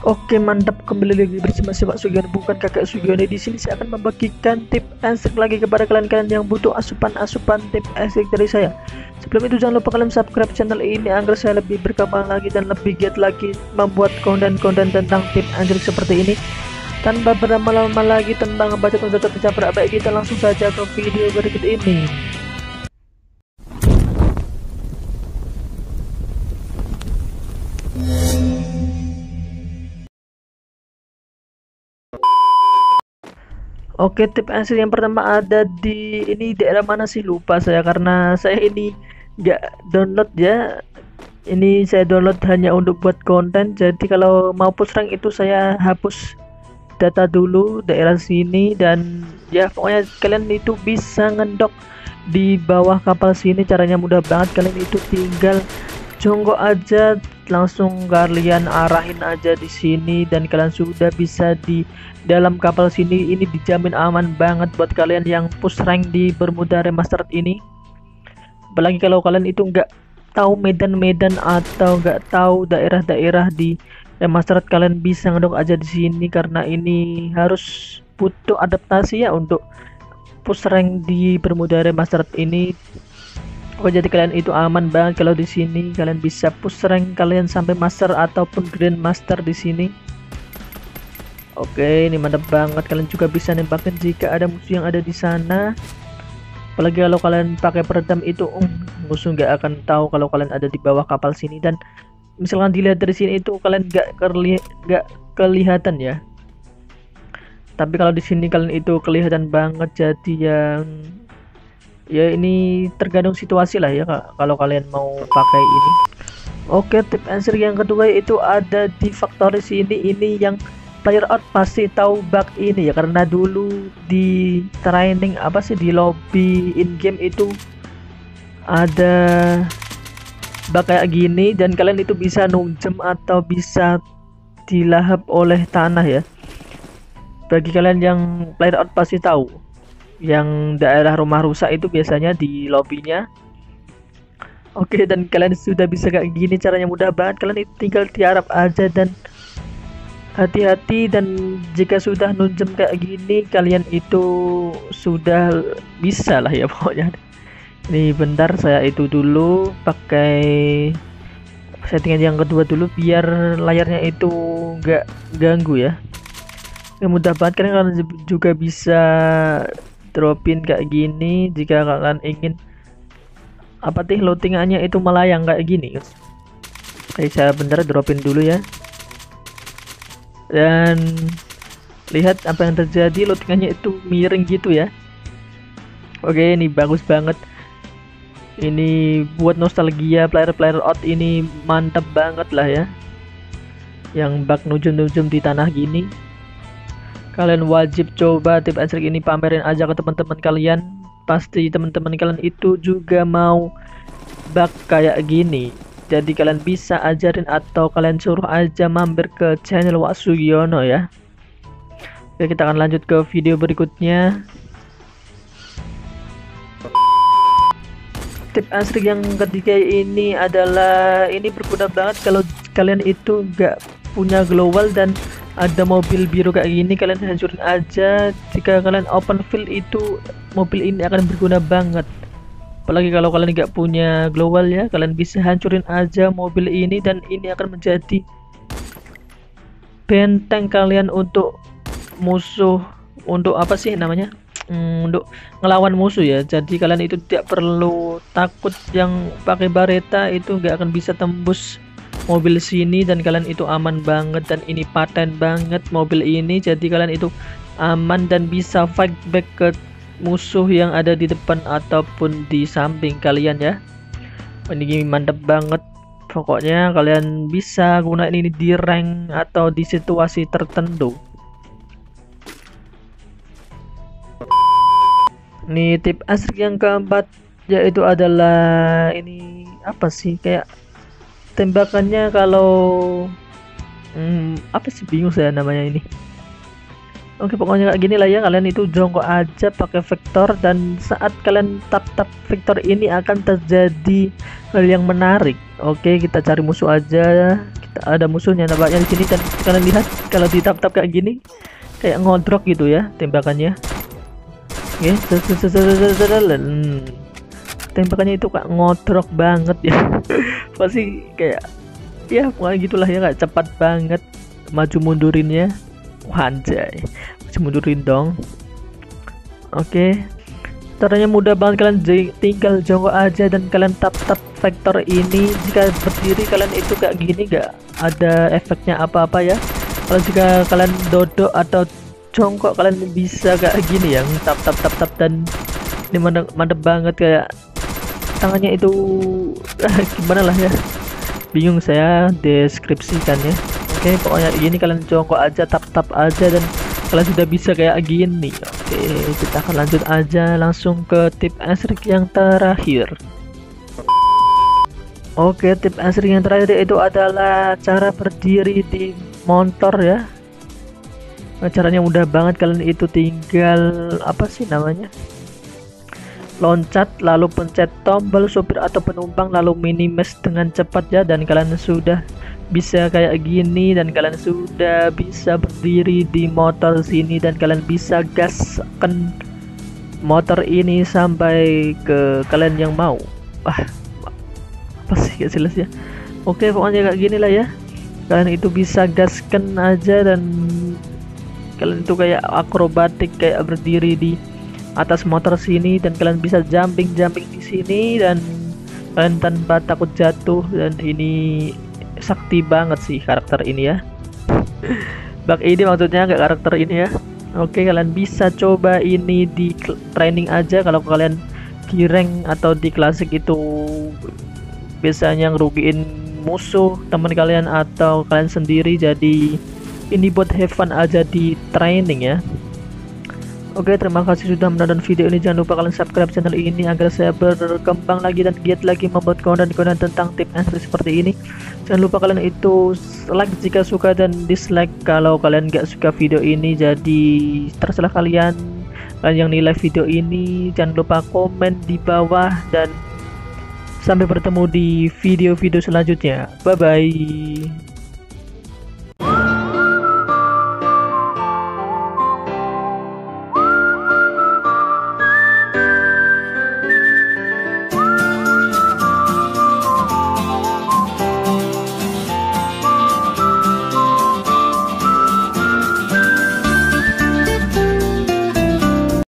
Oke, mantap, kembali lagi bersama saya Pak Sugiono, bukan Kakak Sugiono. Di sini saya akan membagikan tip and trik lagi kepada kalian yang butuh asupan tip and trik dari saya. Sebelum itu jangan lupa kalian subscribe channel ini agar saya lebih berkembang lagi dan lebih giat lagi membuat konten-konten tentang tip and trik seperti ini. Tanpa berlama-lama lagi tentang baca konsep tercapai, baik kita langsung saja ke video berikut ini. Oke, tip and trik yang pertama ada di ini daerah mana sih, lupa saya karena saya ini nggak download ya. Ini saya download hanya untuk buat konten, jadi kalau mau push rank itu saya hapus data dulu daerah sini. Dan ya pokoknya kalian itu bisa ngendok di bawah kapal sini, caranya mudah banget. Kalian itu tinggal jongkok aja, langsung kalian arahin aja di sini dan kalian sudah bisa di dalam kapal sini. Ini dijamin aman banget buat kalian yang push rank di Bermuda Remastered ini. Apalagi kalau kalian itu nggak tahu medan-medan atau nggak tahu daerah-daerah di Remastered, kalian bisa ngedok aja di sini karena ini harus butuh adaptasi ya untuk push rank di Bermuda Remastered ini. Oh, jadi kalian itu aman banget kalau di sini kalian bisa push rank kalian sampai master ataupun grand master di sini. Oke, ini mantap banget. Kalian juga bisa nembakin jika ada musuh yang ada di sana. Apalagi kalau kalian pakai peredam itu, musuh nggak akan tahu kalau kalian ada di bawah kapal sini. Dan misalkan dilihat dari sini itu kalian nggak kelihatan ya. Tapi kalau di sini kalian itu kelihatan banget. Jadi yang ya ini tergantung situasi lah ya kalau kalian mau pakai ini. Oke, tip and trik yang kedua itu ada di factory sini. Ini yang player out pasti tahu bug ini ya, karena dulu di training apa sih, di lobby in game itu ada bug kayak gini dan kalian itu bisa nunjem atau bisa dilahap oleh tanah ya. Bagi kalian yang player out pasti tahu, yang daerah rumah rusak itu biasanya di lobbynya. Oke, dan kalian sudah bisa kayak gini, caranya mudah banget. Kalian itu tinggal tiarap aja dan hati-hati, dan jika sudah nunjem kayak gini kalian itu sudah bisa lah ya pokoknya. Ini bentar, saya itu dulu pakai settingan yang kedua dulu biar layarnya itu nggak ganggu ya. Mudah banget, kalian juga bisa dropin kayak gini jika kalian ingin apa sih loadingannya itu melayang kayak gini. Oke, saya bentar dropin dulu ya. Dan lihat apa yang terjadi, loadingannya itu miring gitu ya. Oke, ini bagus banget. Ini buat nostalgia player out, ini mantap banget lah ya. Yang bug nujum-nujum di tanah gini, kalian wajib coba tip and trik ini, pamerin aja ke teman-teman kalian. Pasti teman-teman kalian itu juga mau bug kayak gini. Jadi kalian bisa ajarin atau kalian suruh aja mampir ke channel Wak Sugiono ya. Oke, kita akan lanjut ke video berikutnya. Tip and trik yang ketiga ini adalah, ini berguna banget kalau kalian itu nggak punya global dan ada mobil biru kayak gini, kalian hancurin aja. Jika kalian open field itu mobil ini akan berguna banget. Apalagi kalau kalian nggak punya global ya, kalian bisa hancurin aja mobil ini dan ini akan menjadi benteng kalian untuk musuh, untuk apa sih namanya, untuk ngelawan musuh ya. Jadi kalian itu tidak perlu takut yang pakai bareta itu nggak akan bisa tembus mobil sini, dan kalian itu aman banget. Dan ini paten banget mobil ini, jadi kalian itu aman dan bisa fight back ke musuh yang ada di depan ataupun di samping kalian ya. Ini mantap banget. Pokoknya kalian bisa gunain ini di rank atau di situasi tertentu. Ini tip asik yang keempat yaitu adalah ini apa sih, kayak tembakannya kalau apa sih, bingung saya namanya ini. Oke, pokoknya kayak gini lah ya, kalian itu jongkok aja pakai vektor dan saat kalian tap vektor ini akan terjadi hal yang menarik. Oke, kita cari musuh aja, ada musuhnya nampaknya di sini, dan kalian lihat kalau ditap-tap kayak gini kayak ngodrok gitu ya tembakannya. Oke, tembakannya itu kayak ngodrok banget ya. Pasti kayak ya pokoknya gitulah ya, kayak cepat banget maju mundurinnya. Anjay, maju mundurin dong. Oke, caranya mudah banget, kalian tinggal jongkok aja dan kalian tap vektor ini. Jika berdiri kalian itu kayak gini, gak ada efeknya apa-apa ya. Kalau jika kalian dodok atau jongkok kalian bisa kayak gini ya, tap dan ini mantep banget, kayak tangannya itu gimana lah ya, bingung saya deskripsikan ya. Oke, pokoknya ini kalian jongkok aja, tap aja dan kalian sudah bisa kayak gini. Oke, kita akan lanjut aja langsung ke tip and trik yang terakhir. Oke, tip and trik yang terakhir itu adalah cara berdiri di motor ya. Nah, caranya mudah banget, kalian itu tinggal apa sih namanya, loncat lalu pencet tombol supir atau penumpang lalu minimes dengan cepat ya, dan kalian sudah bisa kayak gini dan kalian sudah bisa berdiri di motor sini dan kalian bisa gaskan motor ini sampai ke kalian yang mau. Apa sih gak jelas ya. Oke, pokoknya kayak gini lah ya, kalian itu bisa gaskan aja dan kalian itu kayak akrobatik, kayak berdiri di atas motor sini dan kalian bisa jumping di sini dan kalian tanpa takut jatuh, dan ini sakti banget sih karakter ini ya. Bug ini maksudnya, nggak karakter ini ya. Oke, kalian bisa coba ini di training aja. Kalau kalian di rank atau di klasik itu biasanya ngerugiin musuh teman kalian atau kalian sendiri, jadi ini buat have fun aja di training ya. Oke, terima kasih sudah menonton video ini. Jangan lupa kalian subscribe channel ini agar saya berkembang lagi dan giat lagi membuat konten-konten tentang tip and trik seperti ini. Jangan lupa kalian itu like jika suka dan dislike kalau kalian gak suka video ini, jadi terserah kalian yang nilai video ini. Jangan lupa komen di bawah dan sampai bertemu di video-video selanjutnya. Bye bye.